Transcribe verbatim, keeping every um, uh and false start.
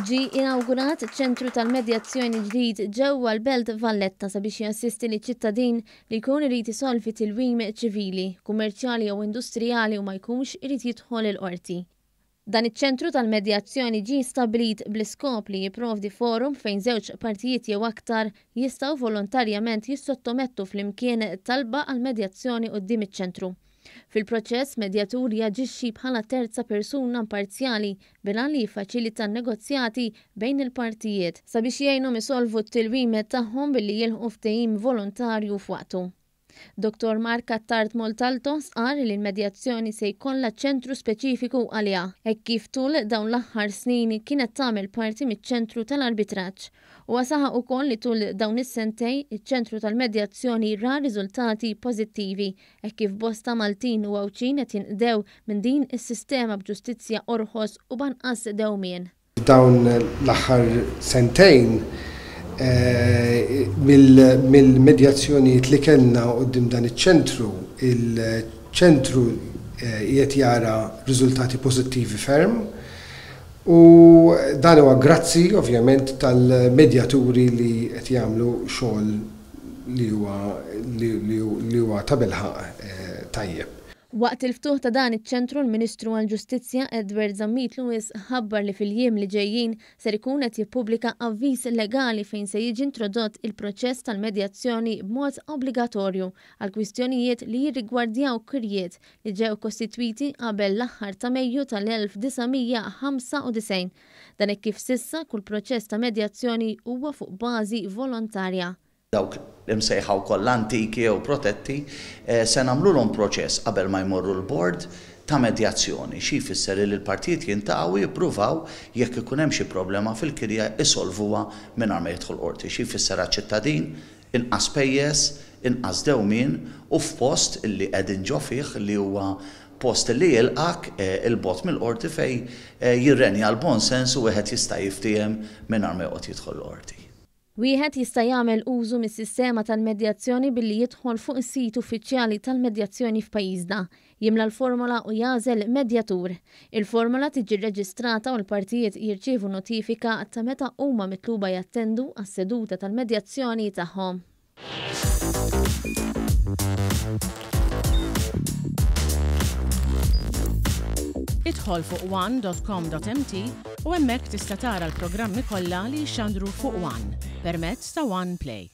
Ġi inawgurat ċentru tal-medjazzjoni ġdid ġewwa l-Belt Valletta sabiex jassisti li ċittadin li jkun irid isolvi tilwim ċivili, kummerċjali jew industrijali u ma jkunx irid jidħol il-qorti. Dan iċ-ċentru tal-medjazzjoni ġie stabbilit bl-iskop li jipprovdi forum fejn żewġ partijiet jew aktar jistgħu volontarjament jissottomettu flimkien talba għal medjazzjoni quddiem iċ-ċentru. Fil-proċess medjatur jaġixxi bħala terza persuna imparzjali bilan li jiffaċilita n-negozjati bejn il-partijiet sabiex jgħinhom isolvu t-tilwimiet tagħhom billi jilħqu ftehim volontarju f'waqtu. Doktor Mark Attard Moltalto qal li l-medjazzjoni se jkollha ċentru speċifiku għaliha, hekk kif tul dawn l-aħħar snin kienet tagħmel parti miċ-ċentru tal-arbitraġġ. U saħaq ukoll li tul dawn is-sentej iċ-ċentru tal-medjazzjoni ra riżultati pożittivi hekk kif bosta Maltin u Awċin qed jinqdew minn din is-sistema b'ġustizzja orħos u banqas dewmien. Dawn l-aħħar sentejn mill-medjazzjoni li kellna quddiem dan iċ-ċentru, il-ċentru qiegħed jara riżultati pożittivi ferm. U dan huwa grazzi ovvjament tal-medjaturi li qed jagħmlu xogħol li huwa li huwa ta' bilħaq tajjeb. Waqt il-ftuħ ta' dan iċ-ċentru l-Ministru għall-Ġustizzja Edward Zammit Lewis ħabbar li fil-jiem li ġejjin ser ikun qed jippubblika avviż legali fejn se jiġi introdott il-proċess tal-medjazzjoni b'mod obbligatorju għal kwistjonijiet li jirrigwardjaw kirjiet li ġew kostitwiti qabel l-aħħar ta' Mejju tal-elf disamija ħamsa u disgħin. Dan hekk kif sissa kull proċess ta' medjazzjoni huwa fuq bażi volontarja. Dawk imsejħaw kollha antiki jew protetti se nagħmluhom proċess qabel ma jmorru l-bord ta' medjazzjoni. Xi jfisser li l-partijiet jintaqgħu jippruvaw jekk ikun hemm xi problema fil-kirja isolvuha mingħajr ma jidħol qorti. Xi jfisser għaċ-ċittadin inqas pejjeż, inqas dewmien u f'post illi qegħdin ġo fih li huwa post li jilqak il-bot mill-qorti fejn jirrenja l-bon sens u wieħed jista' jiftiem mingħajr ma joqgħod jidħol l-qorti. Wieħed jista' jagħmel użu mis-sistema tal-medjazzjoni billi jidħol fuq is-sit uffiċjali tal-medjazzjoni f'pajjiżna, jimla l-formola u jażel medjatur. Il-formola tiġi rreġistrata u l-partijiet jirċievu notifika ta' meta huma mitluba jattendu għas-seduta tal-medjazzjoni tagħhom. Idħol fuq one dot com dot m t u hemmhekk tista' tara l-programmi kollha li jxandru fuq One permezz ta' One Play.